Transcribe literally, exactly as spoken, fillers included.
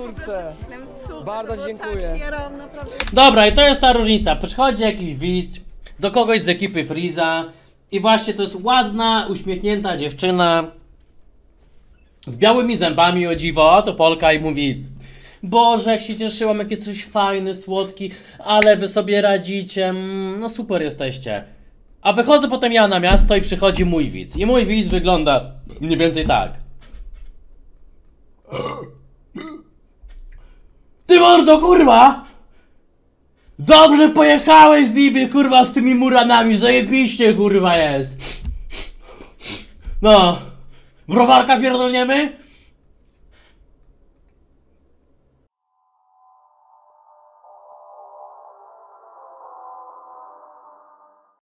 kurczę. Super, bardzo dziękuję. Tak sieram, naprawdę. Dobra, i to jest ta różnica. Przychodzi jakiś widz do kogoś z ekipy Freeza i właśnie to jest ładna, uśmiechnięta dziewczyna z białymi zębami, o dziwo, to Polka i mówi: Boże, jak się cieszyłam, jak jesteś fajny, słodki, ale wy sobie radzicie, mm, no super jesteście. A wychodzę potem ja na miasto i przychodzi mój widz. I mój widz wygląda mniej więcej tak. Ty mordo, kurwa! Dobrze pojechałeś z Libie, kurwa, z tymi muranami, zajebiście, kurwa, jest. No, browarka pierdolniemy?